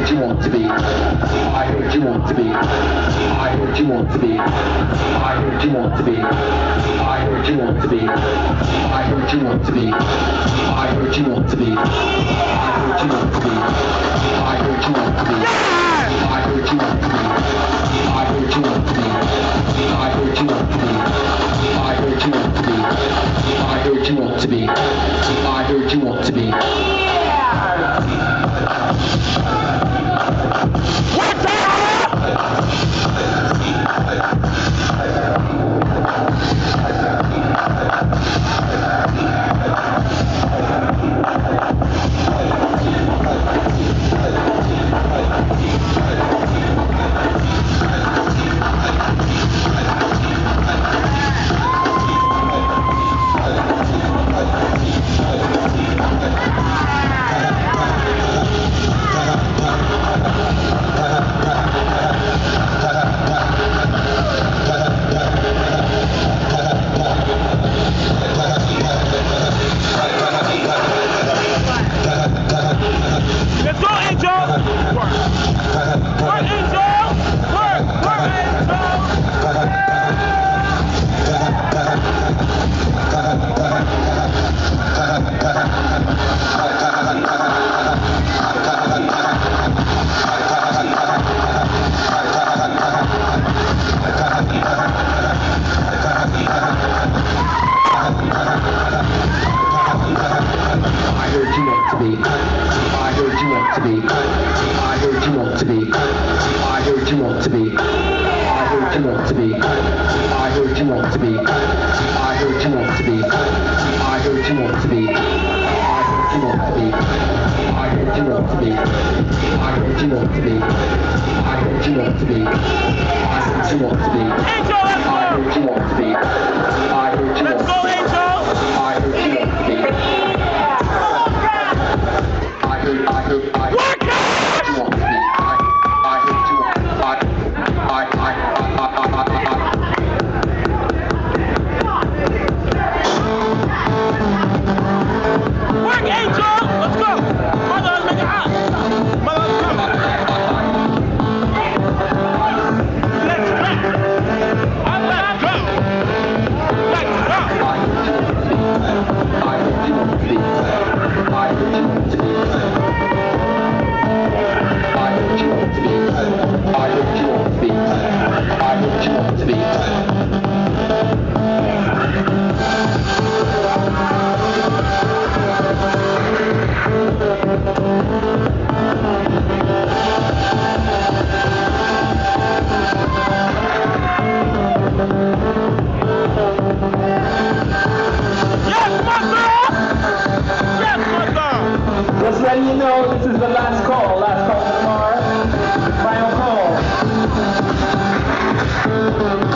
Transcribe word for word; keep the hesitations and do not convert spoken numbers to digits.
heard you want to be. I heard you want to be. I heard you want to be. I heard you want to be. I heard you want to be. I heard you want to be. I heard you want to be. I heard you want to be. I heard you want to be. I heard you want to be. I heard you want to be. I heard you want to be. I heard you want to be. I heard you want to be. I heard you want to be. What the Just letting you know, this is the last call. Last call for tomorrow. Final call.